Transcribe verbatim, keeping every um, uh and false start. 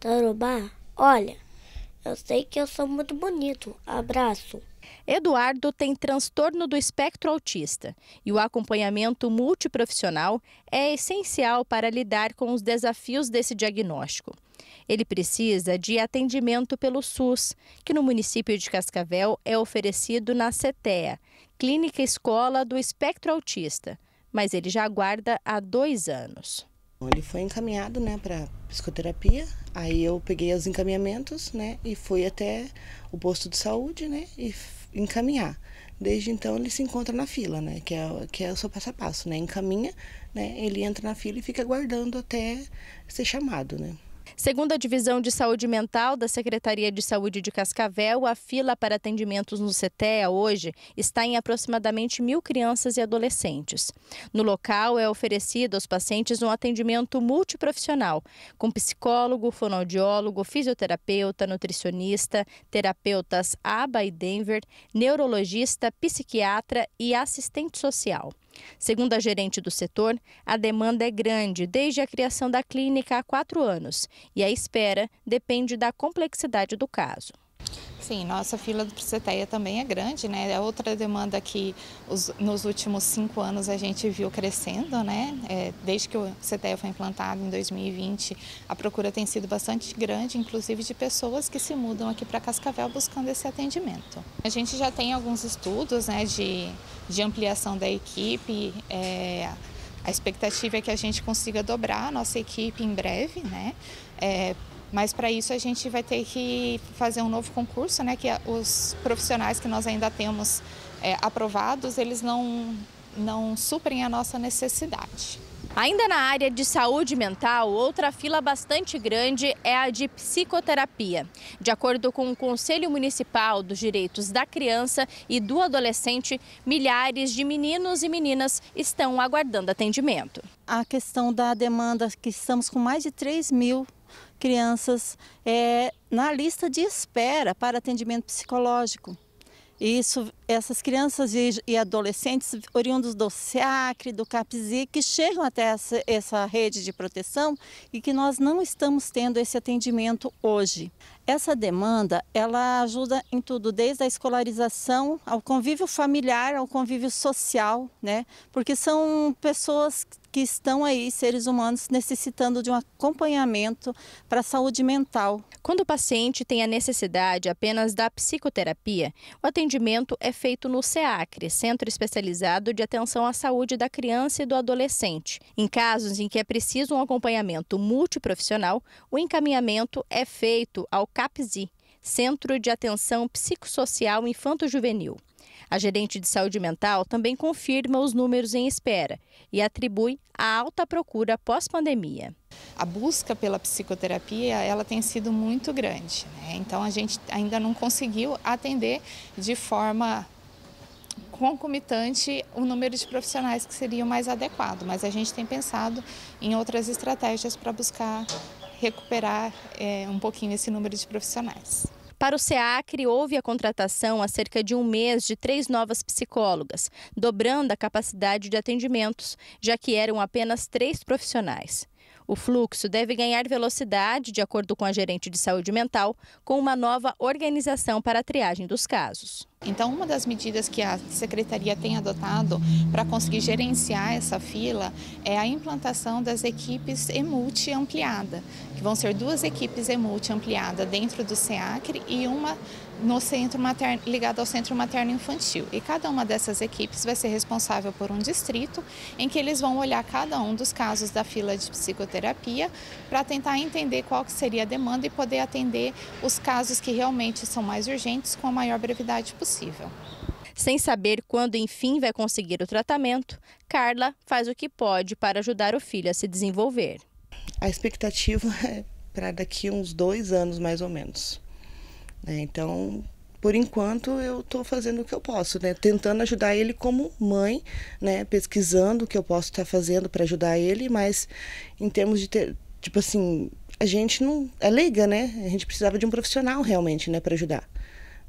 Tarobá, olha, eu sei que eu sou muito bonito. Abraço. Eduardo tem transtorno do espectro autista e o acompanhamento multiprofissional é essencial para lidar com os desafios desse diagnóstico. Ele precisa de atendimento pelo SUS, que no município de Cascavel é oferecido na CETEA, Clínica Escola do Espectro Autista, mas ele já aguarda há dois anos. Ele foi encaminhado, né, para psicoterapia, aí eu peguei os encaminhamentos, né, e fui até o posto de saúde, né, e encaminhar. Desde então ele se encontra na fila, né, que é, que é o seu passo a passo, né, encaminha, né, ele entra na fila e fica aguardando até ser chamado, né. Segundo a Divisão de Saúde Mental da Secretaria de Saúde de Cascavel, a fila para atendimentos no CETEA hoje está em aproximadamente mil crianças e adolescentes. No local é oferecido aos pacientes um atendimento multiprofissional, com psicólogo, fonoaudiólogo, fisioterapeuta, nutricionista, terapeutas ABA e Denver, neurologista, psiquiatra e assistente social. Segundo a gerente do setor, a demanda é grande desde a criação da clínica há quatro anos e a espera depende da complexidade do caso. Sim, nossa fila do CETEA também é grande, né? É outra demanda que os, nos últimos cinco anos a gente viu crescendo, né? É, desde que o CETEA foi implantado em dois mil e vinte, a procura tem sido bastante grande, inclusive de pessoas que se mudam aqui para Cascavel buscando esse atendimento. A gente já tem alguns estudos, né, de, de ampliação da equipe. É, a expectativa é que a gente consiga dobrar a nossa equipe em breve, né? É, Mas para isso a gente vai ter que fazer um novo concurso, né? Que os profissionais que nós ainda temos é, aprovados, eles não, não suprem a nossa necessidade. Ainda na área de saúde mental, outra fila bastante grande é a de psicoterapia. De acordo com o Conselho Municipal dos Direitos da Criança e do Adolescente, milhares de meninos e meninas estão aguardando atendimento. A questão da demanda, que estamos com mais de três mil crianças é, na lista de espera para atendimento psicológico. Isso, essas crianças e, e adolescentes oriundos do SEACRE, do CAPSI, que chegam até essa, essa rede de proteção e que nós não estamos tendo esse atendimento hoje. Essa demanda, ela ajuda em tudo, desde a escolarização, ao convívio familiar, ao convívio social, né? Porque são pessoas que estão aí, seres humanos, necessitando de um acompanhamento para a saúde mental. Quando o paciente tem a necessidade apenas da psicoterapia, o atendimento é feito no SEACRE, Centro Especializado de Atenção à Saúde da Criança e do Adolescente. Em casos em que é preciso um acompanhamento multiprofissional, o encaminhamento é feito ao CAPSI, Centro de Atenção Psicossocial Infanto-Juvenil. A gerente de saúde mental também confirma os números em espera e atribui a alta procura pós-pandemia. A busca pela psicoterapia, ela tem sido muito grande, né? Então a gente ainda não conseguiu atender de forma concomitante o número de profissionais que seria o mais adequado, mas a gente tem pensado em outras estratégias para buscar recuperar é, um pouquinho esse número de profissionais. Para o SEACRE, houve a contratação há cerca de um mês de três novas psicólogas, dobrando a capacidade de atendimentos, já que eram apenas três profissionais. O fluxo deve ganhar velocidade, de acordo com a gerente de saúde mental, com uma nova organização para a triagem dos casos. Então, uma das medidas que a Secretaria tem adotado para conseguir gerenciar essa fila é a implantação das equipes EMULTI ampliada, que vão ser duas equipes EMULTI ampliada dentro do SEACRE e uma no centro materno, ligada ao Centro Materno Infantil. E cada uma dessas equipes vai ser responsável por um distrito, em que eles vão olhar cada um dos casos da fila de psicoterapia para tentar entender qual que seria a demanda e poder atender os casos que realmente são mais urgentes com a maior brevidade possível. Sem saber quando enfim vai conseguir o tratamento, Carla faz o que pode para ajudar o filho a se desenvolver. A expectativa é para daqui uns dois anos mais ou menos. Então, por enquanto, eu estou fazendo o que eu posso, né? Tentando ajudar ele como mãe, né? Pesquisando o que eu posso estar fazendo para ajudar ele, mas em termos de ter, tipo assim, a gente não é leiga, né? A gente precisava de um profissional realmente, né, para ajudar.